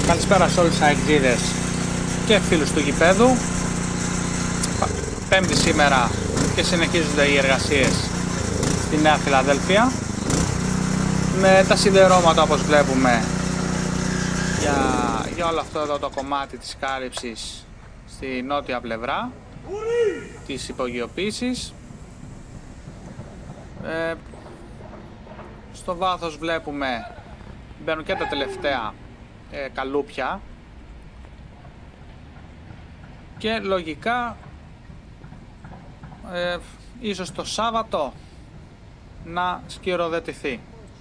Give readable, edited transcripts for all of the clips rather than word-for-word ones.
Καλησπέρα σε όλους τους αεκτζίδες και φίλους του γηπέδου. Πέμπτη σήμερα και συνεχίζονται οι εργασίες στη Νέα Φιλαδέλφια με τα σιδερώματα, όπως βλέπουμε, για όλο αυτό εδώ το κομμάτι της κάλυψης στη νότια πλευρά της υπογειοποίησης. Στο βάθος βλέπουμε μπαίνουν και τα τελευταία καλούπια και λογικά ίσως το Σάββατο να σκυροδετηθεί.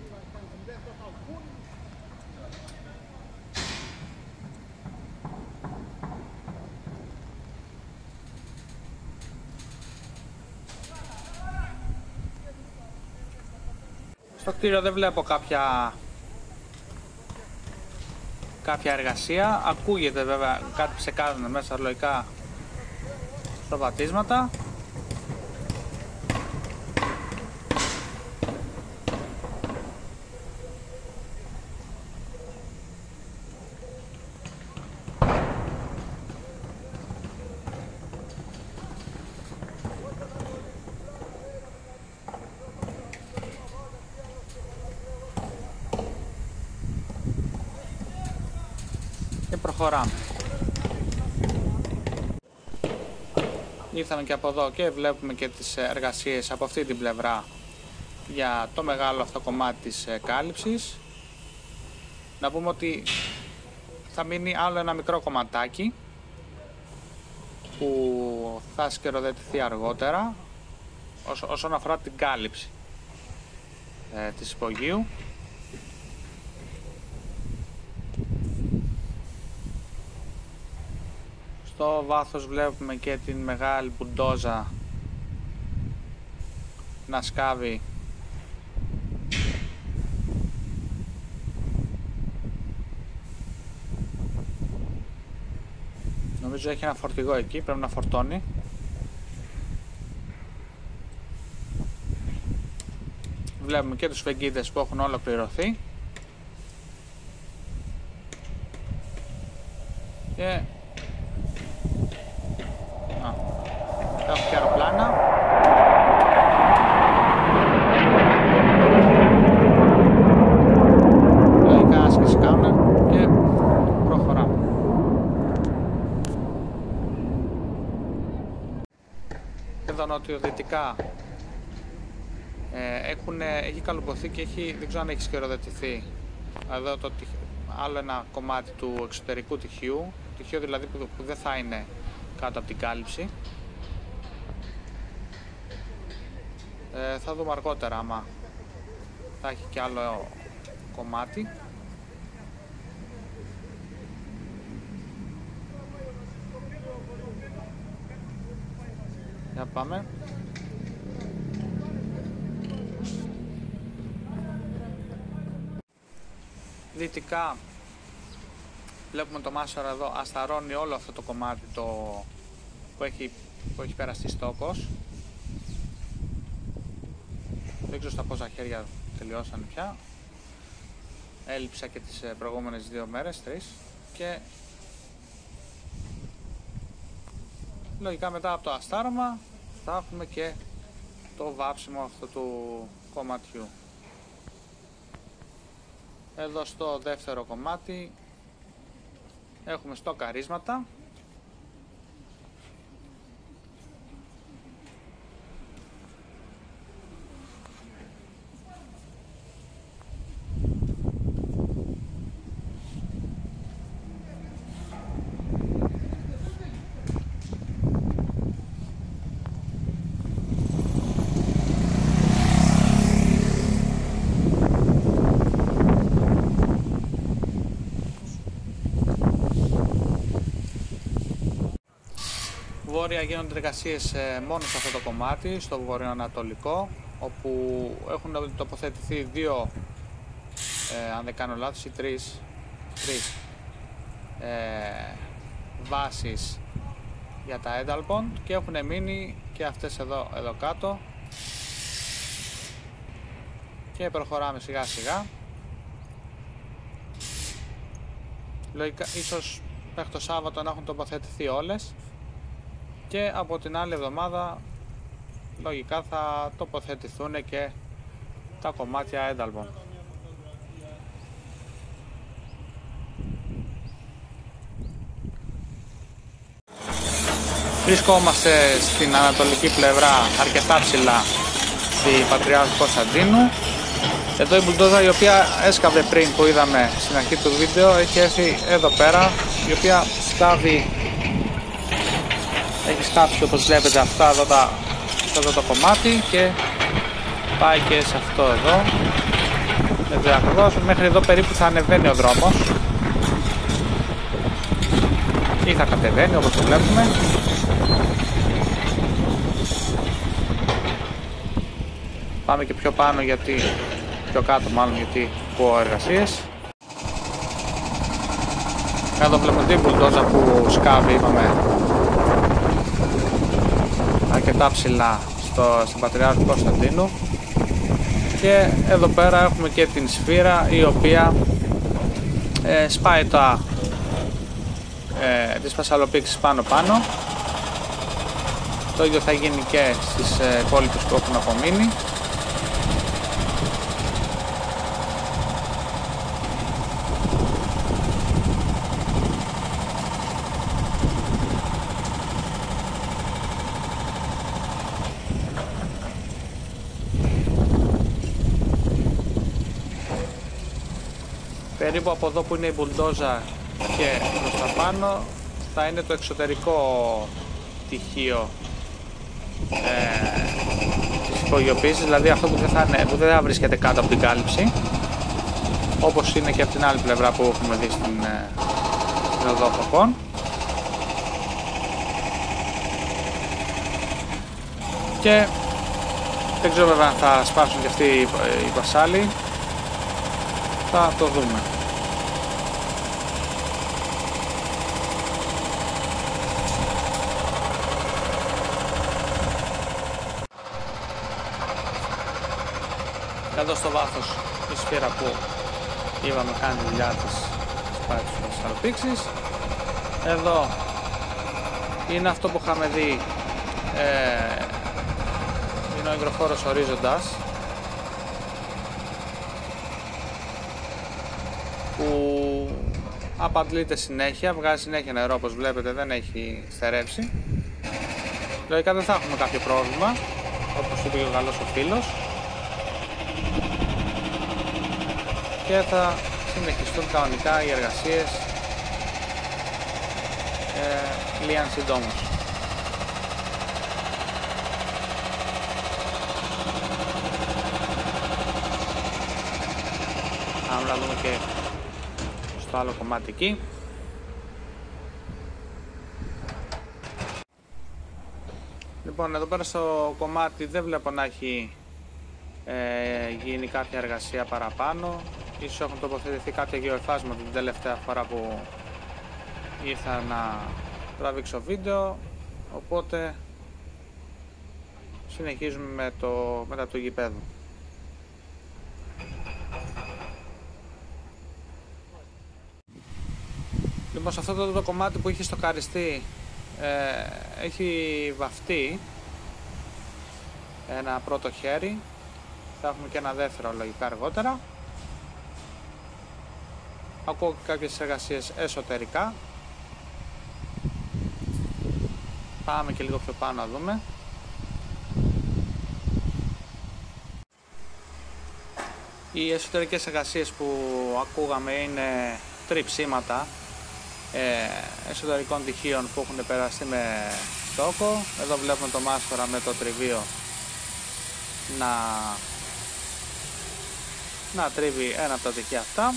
Στο κτίριο δεν βλέπω κάποια εργασία. Ακούγεται βέβαια κάτι ψεκάζουν μέσα λογικά στα βατίσματα. Και προχωράμε. Ήρθαμε και από εδώ και βλέπουμε και τις εργασίες από αυτή την πλευρά για το μεγάλο αυτό κομμάτι της κάλυψης. Να πούμε ότι θα μείνει άλλο ένα μικρό κομματάκι που θα σκεροδετηθεί αργότερα όσον αφορά την κάλυψη της υπογείου. Στο βάθος βλέπουμε και την μεγάλη μπουντόζα να σκάβει νομίζω έχει ένα φορτηγό εκεί, πρέπει να φορτώνει. Βλέπουμε και τους φεγγίδες που έχουν ολοκληρωθεί και έχουμε και αεροπλάνα. Λογικά άσκηση κάνουν και προχωράμε. Εδώ νοτιοδυτικά έχει καλουπωθεί και δεν ξέρω αν έχει σκεροδετηθεί εδώ άλλο ένα κομμάτι του εξωτερικού τυχείου δηλαδή που δεν θα είναι κάτω από την κάλυψη. Θα δούμε αργότερα άμα θα έχει και άλλο κομμάτι. Για πάμε. Δυτικά βλέπουμε το Μάσορα εδώ ασταρώνει όλο αυτό το κομμάτι που έχει περαστεί στόκος. Δεν ξέρω στα πόσα χέρια τελειώσαν πια. Έλειψα και τις προηγούμενες 2 μέρες, 3, και λογικά μετά από το αστάρωμα θα έχουμε και το βάψιμο αυτού του κομματιού. Εδώ στο δεύτερο κομμάτι έχουμε στοκαρίσματα. Βόρεια γίνονται εργασίες μόνο σε αυτό το κομμάτι, στο βορειοανατολικό, όπου έχουν τοποθετηθεί 2, αν δεν κάνω λάθος, ή 3 βάσεις για τα ένταλπον και έχουν μείνει και αυτές εδώ κάτω και προχωράμε σιγά σιγά. Λογικά ίσως μέχρι το Σάββατο να έχουν τοποθετηθεί όλες και από την άλλη εβδομάδα λογικά θα τοποθετηθούν και τα κομμάτια ένταλμων. Βρισκόμαστε στην ανατολική πλευρά αρκετά ψηλά στη Πατριάρχου Κωνσταντίνου. Εδώ η μπουλντόζα η οποία έσκαβε πριν που είδαμε στην αρχή του βίντεο έχει έρθει εδώ πέρα, η οποία σκάβει, έχει σκάψει όπως βλέπετε αυτά εδώ, αυτό το κομμάτι και πάει και σε αυτό εδώ. Ακριβώς μέχρι εδώ περίπου θα ανεβαίνει ο δρόμος ή θα κατεβαίνει όπως το βλέπουμε. Πάμε και πιο πάνω πιο κάτω μάλλον γιατί ακούω εργασίες. Εδώ βλέπουμε την μπουλντόζα που σκάβει, είπαμε, αρκετά ψηλά στην Πατριάρχου Κωνσταντίνου. Και εδώ πέρα έχουμε και την σφύρα η οποία σπάει τις πασαλοπήξεις πάνω. Το ίδιο θα γίνει και στις υπόλοιπες που έχουν απομείνει. Περίπου από εδώ που είναι η μπουλντόζα και προς τα πάνω θα είναι το εξωτερικό τυχείο της υπογειοποίησης, δηλαδή αυτό που δεν θα βρίσκεται κάτω από την κάλυψη, όπως είναι και από την άλλη πλευρά που έχουμε δει στην οδό Φωκών. Και δεν ξέρω βέβαια αν θα σπάσουν και αυτοί οι πασάλοι, θα το δούμε. Εδώ στο βάθος η σφαίρα που είπαμε κάνει τη δουλειά της, σπάει τις πασαλοπήξεις. Εδώ είναι αυτό που είχαμε δει, είναι ο υγροφόρος ορίζοντας που απαντλείται συνέχεια, βγάζει συνέχεια νερό όπως βλέπετε, δεν έχει στερέψει. Λογικά δεν θα έχουμε κάποιο πρόβλημα, όπως είπε ο καλός ο φίλος, και θα συνεχιστούν κανονικά οι εργασίες λίαν συντόμως. Να δούμε και στο άλλο κομμάτι εκεί. Λοιπόν, εδώ πέρα στο κομμάτι δεν βλέπω να έχει γίνει κάποια εργασία παραπάνω. Ίσως έχουν τοποθετηθεί κάποια γεωεφάσματα την τελευταία φορά που ήρθα να τραβήξω βίντεο, οπότε συνεχίζουμε μετά του γηπέδου. Λοιπόν, σε αυτό το κομμάτι που έχει στοκαριστεί έχει βαφτεί ένα πρώτο χέρι, θα έχουμε και ένα δεύτερο λογικά αργότερα. Ακούω και κάποιες εργασίες εσωτερικά. Πάμε και λίγο πιο πάνω να δούμε. Οι εσωτερικές εργασίες που ακούγαμε είναι τριψίματα εσωτερικών τυχείων που έχουν περαστεί με στόκο. Εδώ βλέπουμε το μάστορα με το τριβείο να τρίβει ένα από τα τυχεία αυτά.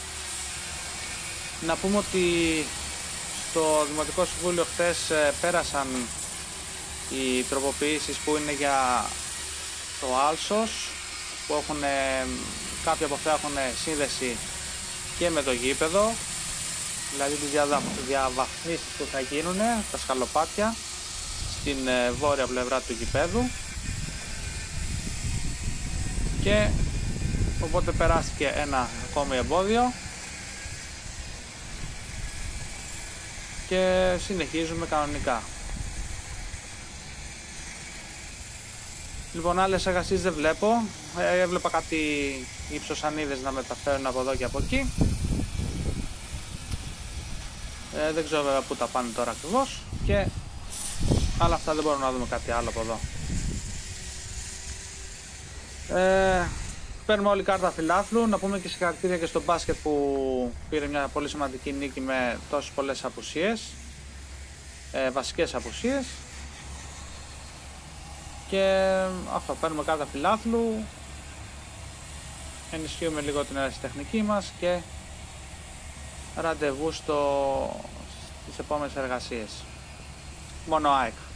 Να πούμε ότι στο Δημοτικό Συμβούλιο χθες πέρασαν οι τροποποιήσεις που είναι για το άλσος, που κάποια από αυτά έχουν σύνδεση και με το γήπεδο, δηλαδή τις διαβαθμίσεις που θα γίνουν, τα σκαλοπάτια στην βόρεια πλευρά του γηπέδου, και οπότε περάστηκε ένα ακόμη εμπόδιο. και συνεχίζουμε κανονικά. Λοιπόν, άλλες εργασίες δεν βλέπω. Έβλεπα κάτι υψοσανίδες να μεταφέρουν από εδώ και από εκεί. Δεν ξέρω βέβαια πού τα πάνε τώρα ακριβώς. Και άλλα αυτά, δεν μπορούμε να δούμε κάτι άλλο από εδώ. Παίρνουμε όλη κάρτα φιλάθλου. Να πούμε και συγχαρητήρια και στο μπάσκετ που πήρε μια πολύ σημαντική νίκη με τόσες πολλές απουσίες, βασικές απουσίες. Και αυτό, παίρνουμε κάρτα φιλάθλου, ενισχύουμε λίγο την αερασιτεχνική μας και ραντεβού στις επόμενες εργασίες. Μόνο ΑΕΚ.